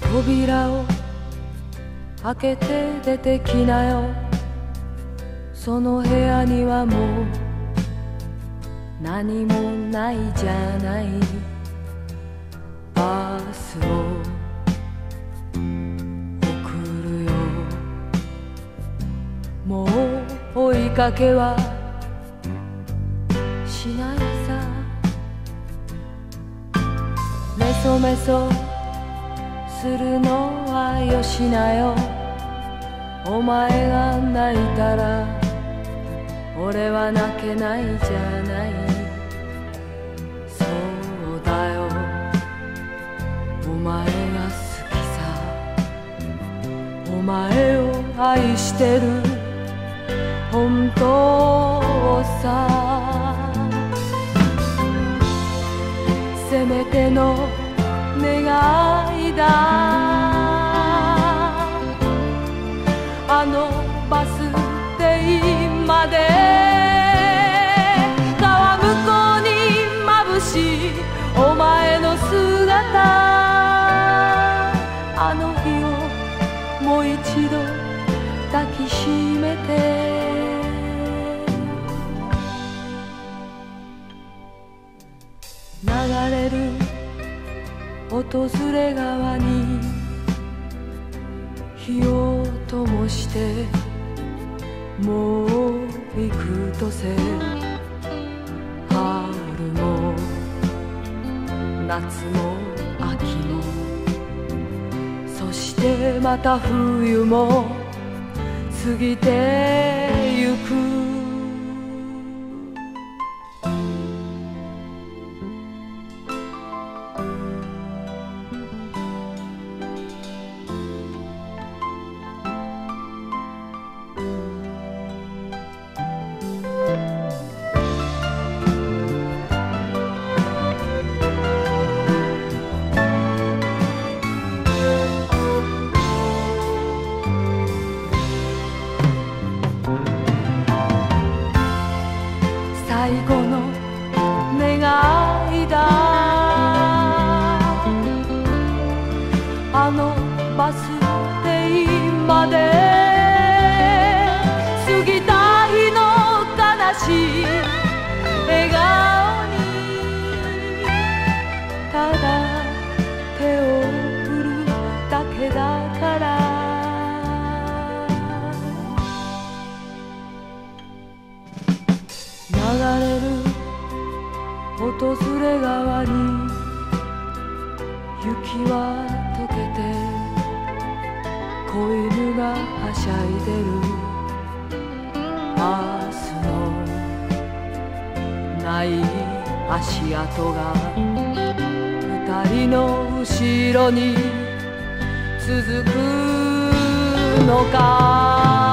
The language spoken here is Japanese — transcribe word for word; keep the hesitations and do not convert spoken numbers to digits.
扉を開けて出てきなよ。その部屋にはもう何もないじゃない。バスを送るよ。もう追いかけはしないさ。メソメソするのはよしなよ。お前が泣いたら俺は泣けないじゃない。そうだよ、お前が好きさ。お前を愛してる本当さ。せめての願いだ。あのバス停まで川向こうに眩しいお前の姿。あの日をもう一度抱きしめて。流れる訪れ川に火を灯してもう行くとせ。春も夏も秋もそしてまた冬も過ぎてゆく。最後の願いだ。あのバス停まで過ぎた日の悲しい笑顔にただ手を振るだけだから。流れる訪れ川に雪は溶けて子犬がはしゃいでる。バスのない足跡が二人の後ろに続くのか。